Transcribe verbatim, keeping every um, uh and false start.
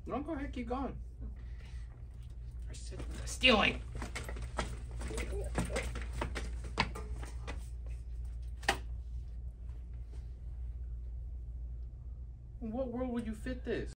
No, go ahead, keep going. I said stealing. In what world would you fit this?